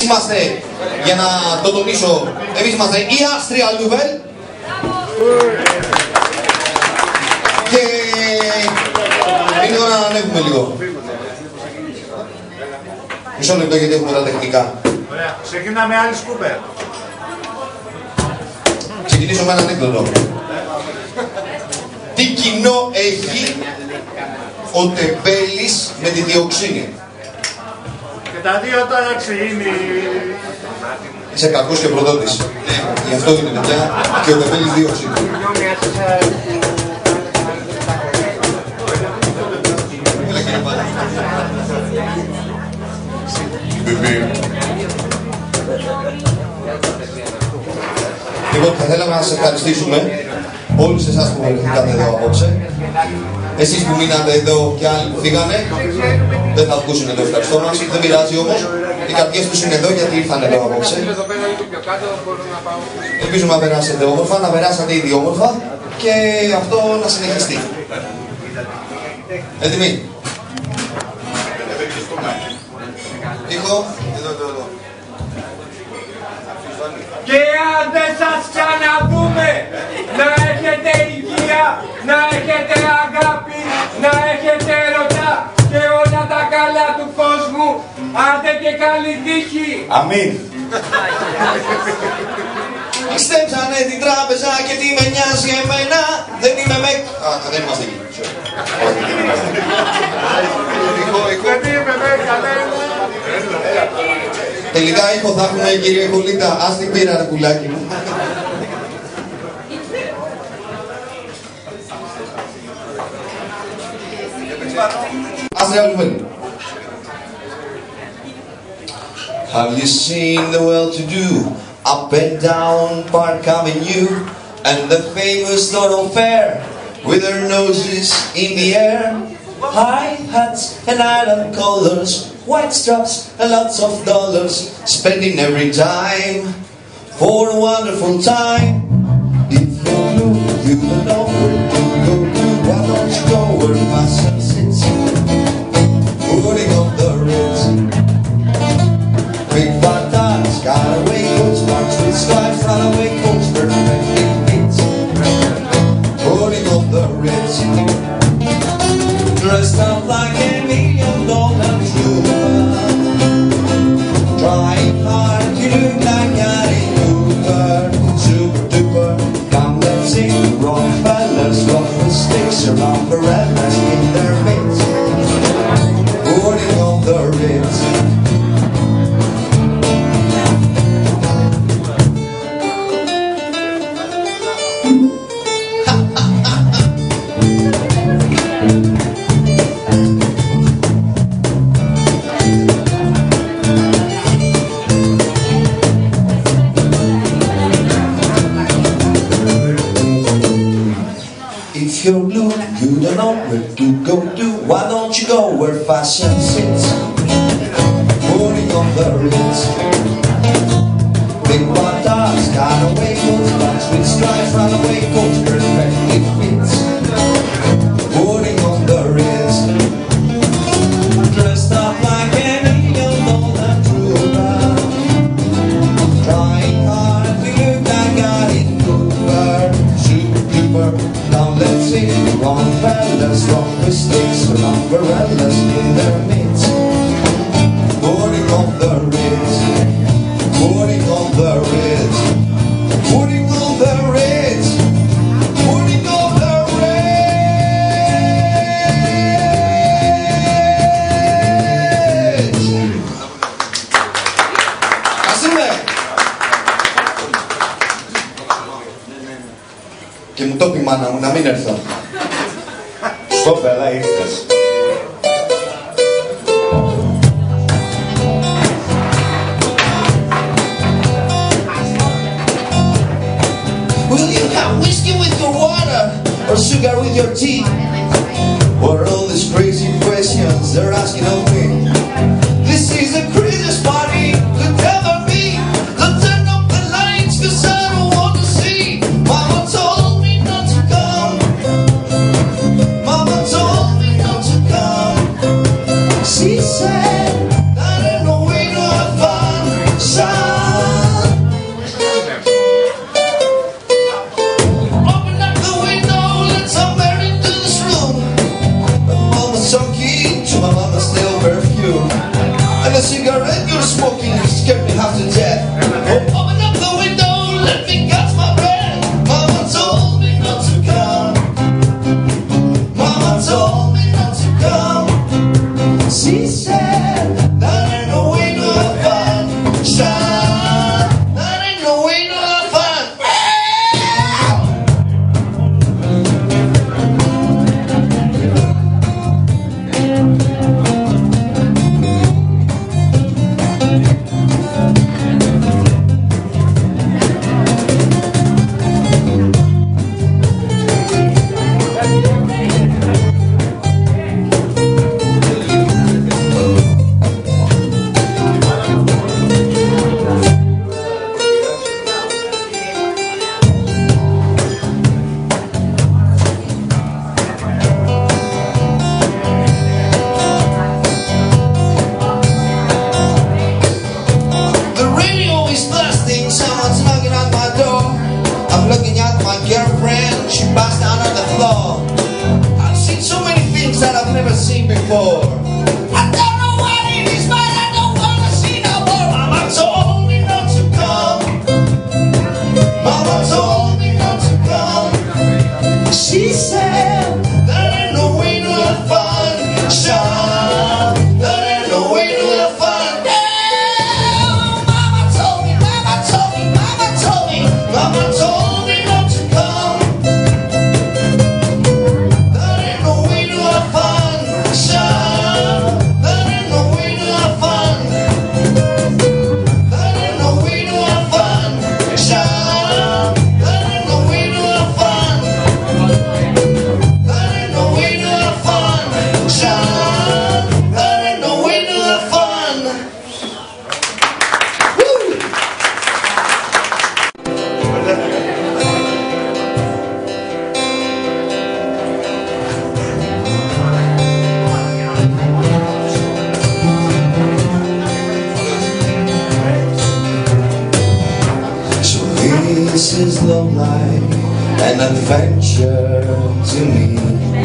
Είμαστε, για να το τονίσω, εμείς είμαστε η Astral Nouvelle και είναι ώρα να ανέβουμε λίγο. Μισό λεπτό γιατί έχουμε τα τεχνικά. Ωραία, ξεκινάμε άλλη σκούπερ. Ξεκινήσω με έναν ανέκδοτο. Τι κοινό έχει ο τεμπέλης με τη διοξίνη? Και τα δύο τώρα ξύνει. Είσαι κακός και προδότης. Γι' αυτό είναι πια και ο τεμπέλης διοξίνη. Έλα κύριε Πάλα. Λοιπόν, θα θέλαμε να σας ευχαριστήσουμε όλους εσάς που βρεθήκατε εδώ απόψε. Εσείς που μείνατε εδώ και άλλοι που φύγανε, δεν θα ακούσουν το ευχαριστώ μας. Δεν πειράζει όμως, οι καρδιές τους είναι εδώ γιατί ήρθαν εδώ απόψε. Ελπίζουμε να περάσετε όμορφα, να περάσατε ήδη όμορφα και αυτό να συνεχιστεί. Έτοιμοι? Ήχο, εδώ. Και αν δεν σας ξαναπούμε, να έχετε υγεία, να έχετε αγάπη, να έχετε ερωτά και όλα τα καλά του κόσμου, άντε και καλή τύχη. Αμήν. Στέψανε την τράπεζα και τι με νοιάζει εμένα, δεν είμαι με... Α, δεν είμαστε εκεί. Δεν είμαι με κανένα. Τελικά ήχο θα έχουμε, κύριε Κολίτα, ας την πήρα ρε πουλάκι μου. Astral Nouvelle. Have you seen the well-to-do up and down Park Avenue and the famous Laurel Fair with their noses in the air? High hats and island colors, white straps and lots of dollars, spending every dime for a wonderful time. If you're blue, you don't know where to go to. Why don't you go where fashion sits, putting on the Ritz? Big fat dogs, got away coats, marks with stripes, runaway coats, perfect fits, putting on the Ritz. Dressed up like $1 million trooper, trying hard to look like Gary Cooper. Super duper, come let's sing. Rockefellers, rock with sticks around umbrellas in their mitts, putting on the Ritz. If you're blue, you don't know where to go to. Why don't you go where fashion sits, putting on the Ritz? Big white dogs, got away coats, blacks with stripes, runaway coats, perfectly fits, putting on the Ritz. Dressed up like $1 million trooper, trying hard to look like Gary Cooper. Super duper, now let's sing. Wrong fellas, rock with sticks and umbrellas in their mitts, putting on the Ritz, putting on the Ritz, putting on the Ritz, putting on the Ritz. Ας είμαι. Και μου το πει η μάνα μου να μην έρθω. Κόπελα ήρθες. Will you have whiskey with your water or sugar with your tea? What are all these crazy questions they're asking of me? This is a Christmas party, could never be. Let's turn up the lights 'cause I don't want to see. Mama told me not to come. Mama told me not to come. She said that ain't no way to have fun. is love like an adventure to me.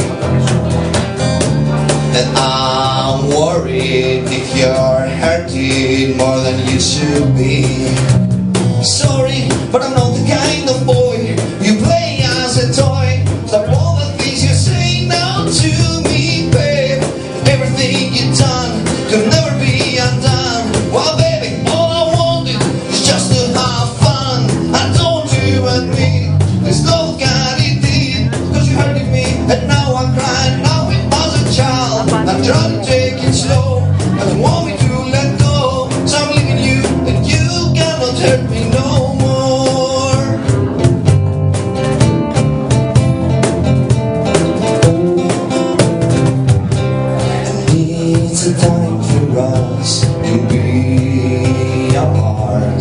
And I'm worried if you're hurting more than you should be. Sorry, but I'm not the kind of boy you play as a toy. Stop all the things you say now to me, babe. Everything you've done could never be undone. Well, baby, all I wanted is just to have fun. I don't you admit there's no guarantee, cause you hurted me and now I'm crying. Now it was a child. I'm trying to take it slow, but you want me to let go. So I'm leaving you and you cannot hurt me no more. And it's a time for us to be apart.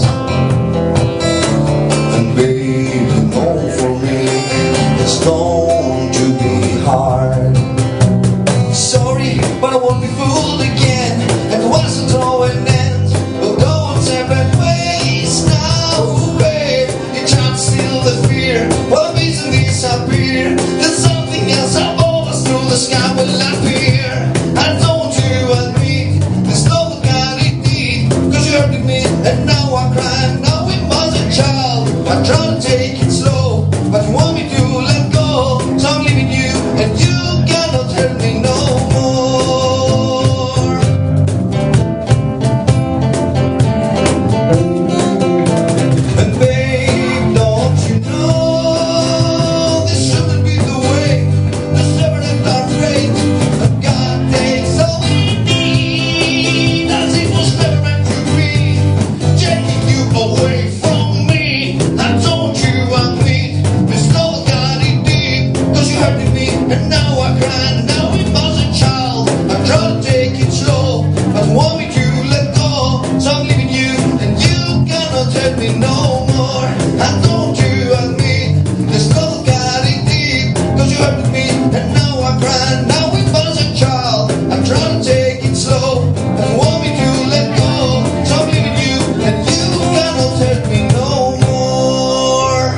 And baby, know for me it's going to be hard. Sorry, but I won't be fooled again. And once it's all an end, we'll go on separate ways now, babe. You try to steal the fear, while I'm easing disappear. There's something else above us, through the sky will appear. I don't you admit there's no guarantee, cause you hurted me and now I'm crying. Now it was a child. I'm trying to take it slow, but you want me to let go. So I'm leaving you and you cannot hurt me no more. And babe, don't you know this shouldn't be the way the separate are great. And God takes all we need, as it was never meant to be, taking you away from me. I told you admit there's no guarantee, cause you hurted me and now I cry. Now it was a child. I'm trying to take it slow, but you want me to let go. So I'm leaving you and you cannot hurt me no more. I told you admit there's no guarantee, cause you hurted me and now I cry. Now it was a child. I'm trying to take it slow, but you want me to let go. So I'm leaving you and you cannot hurt me no more.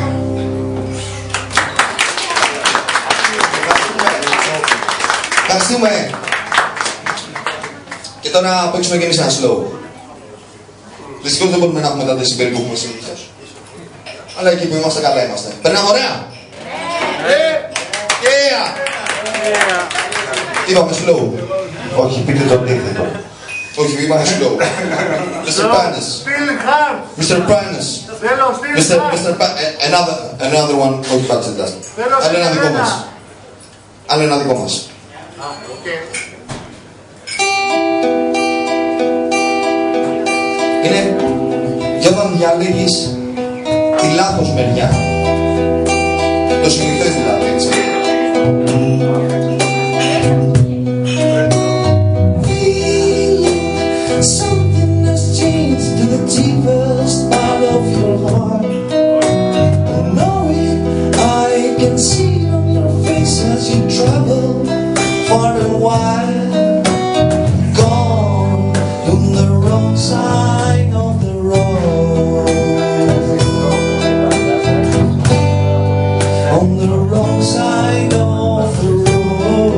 Ευχαριστούμε. Και τώρα παίξουμε και εμείς ένα slow. Δυστυχώς δεν μπορούμε να έχουμε τα δεσιμπέλ που έχουμε συνήθως. Αλλά εκεί που είμαστε καλά είμαστε. Περνάμε ωραία. Yeah. Είπαμε slow. Όχι, πείτε το αντίθετο. Όχι, είπαμε slow. Mr. Panis. Still hard. Mr. Panis. Θέλω still hard. Another one. Όχι, πάτσε τα. Άλλο ένα δικό μας. Άλλο ένα δικό μας. Είναι για όταν διαλέγεις τη λάθος μεριά. Το συνηθές δηλαδή, έτσι. Something has changed to the deepest part of your heart. I know it, I can see on your face as you travel far and wide. Gone on the wrong side of the road. On the wrong side of the road.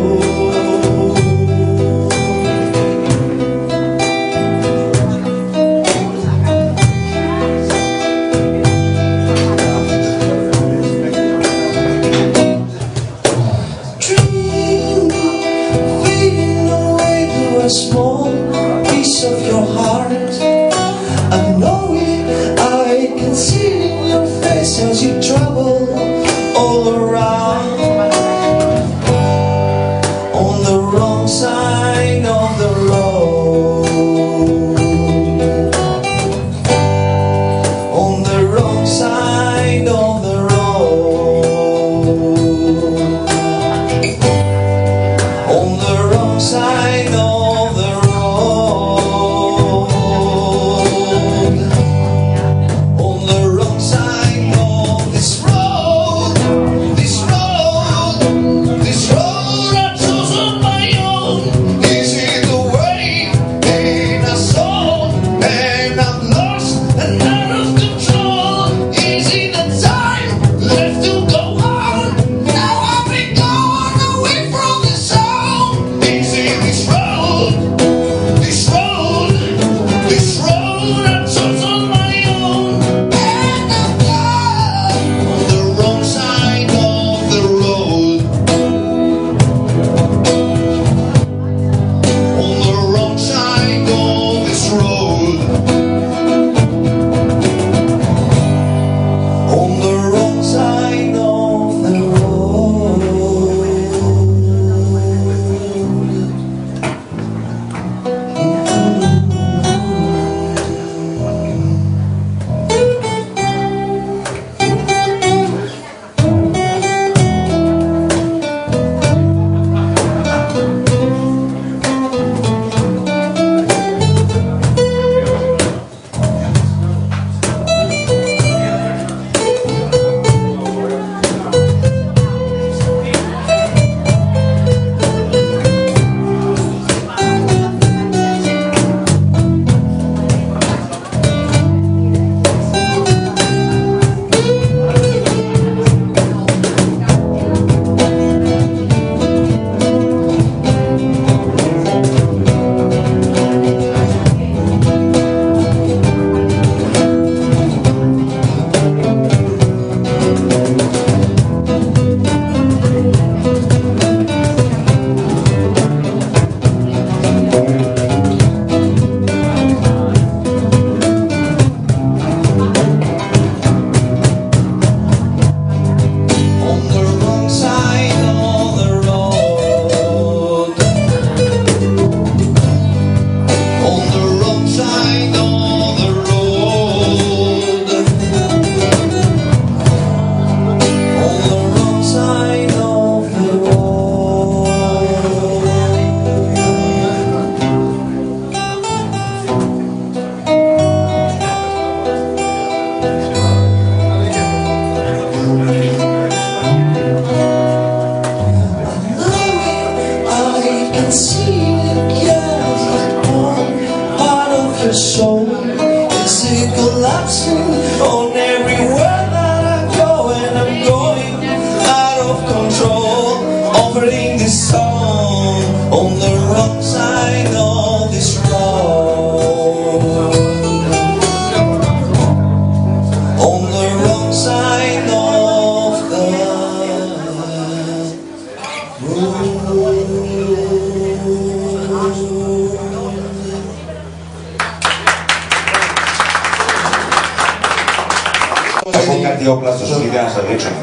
Έχω κάτι όπλα στο σπίτι να σας δείξω.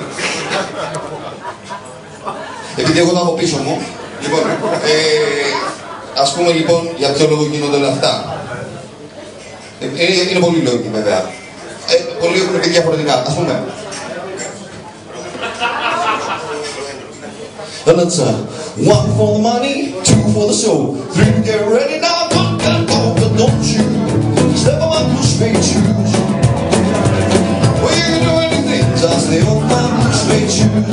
Επειδή εγώ τα από πίσω μου, λοιπόν, ας πούμε λοιπόν για ποιο λόγο γίνονται όλα αυτά. Είναι πολύ λόγοι βέβαια. Πολλοί έχουν πει διαφορετικά. Ας πούμε. Let's one for the money, two for the soul, three get ready now, go, don't you step on my blue suede shoes. Well, you can do anything, just stay on my blue suede shoes.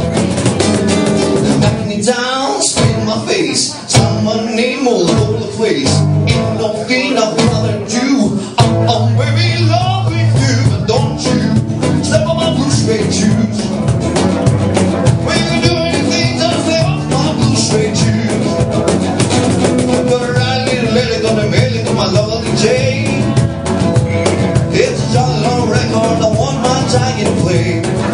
Knock me down, spit in my face, sign my name all over the place. Ain't no thing I'd rather do. I'm very in love with you, but don't you step on my blue suede shoes. Well, you can do anything, just stay on my blue suede shoes. But I let it on the mail to my lovely Jane. It's a jolly long record, the one my giant play.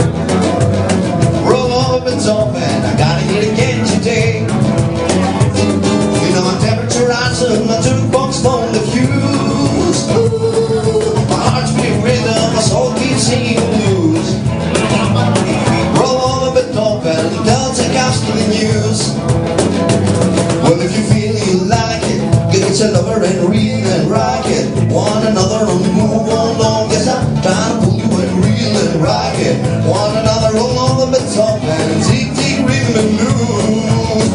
Roll up and top and I gotta hit again today. You know my temperature rising, my jukebox on the fuse. My heart's beating rhythm, my soul keeps singing blues. Roll up and top and don't take us to the news. Well, if you feel you like it, get yourself over and reel and rock it. One another and move on long. Yes, I'm trying to pull you and reel and rock it. One another, roll on the top and tick tick rhythm and blues.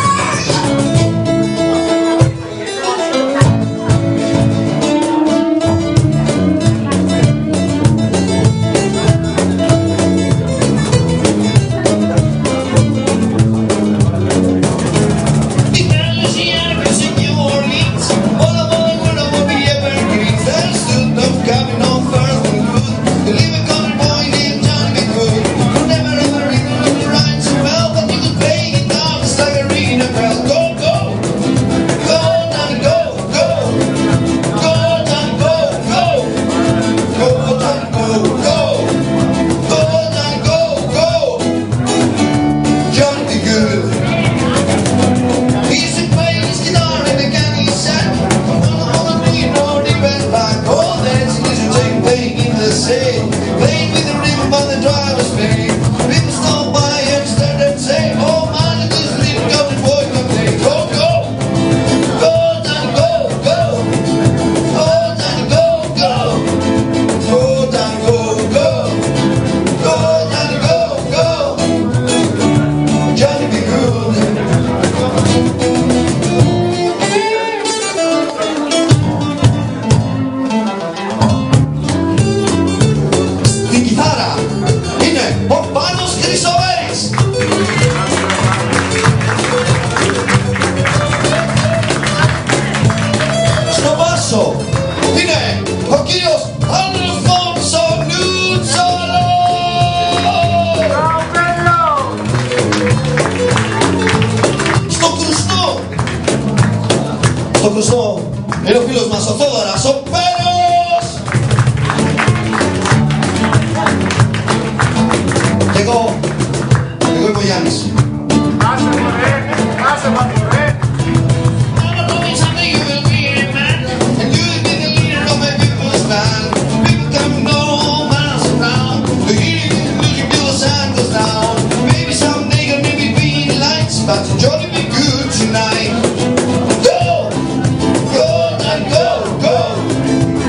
Στο κρουστό είναι ο φίλος μας ο Θόδωρας, ο Πέρος! Και εγώ είμαι ο Γιάννης. Άσε μωρέ, άσε μωρέ. But to jolly be good tonight. Go, go, go, go.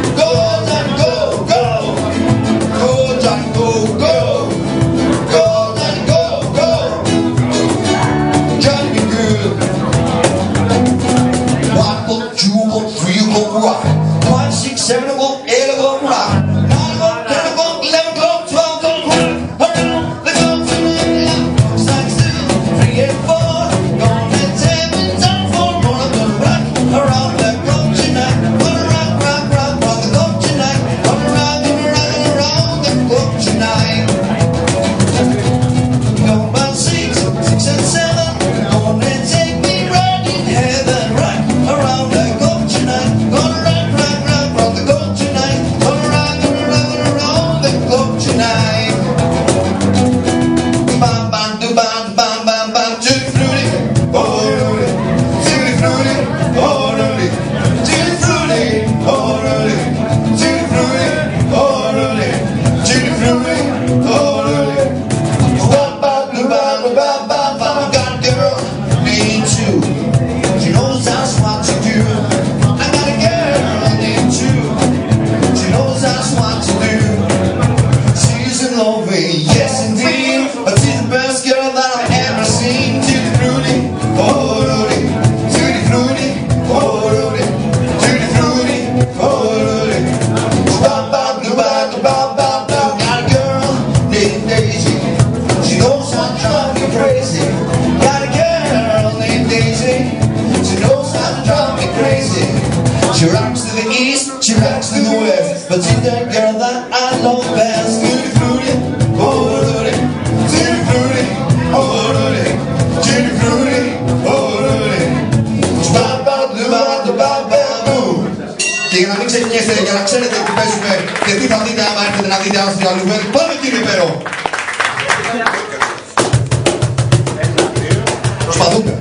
but she's that girl that I love best. Tutti frutti, oh Rudy, tutti frutti, oh Rudy, tutti frutti, oh Rudy. Και για να μην ξεχνιέστε, για να ξέρετε τι παίζουμε και τι θα δείτε άμα έρθετε να δείτε άστρια Λουβέρ, πάμε κύριε Πέρο! Προσπαθούμε.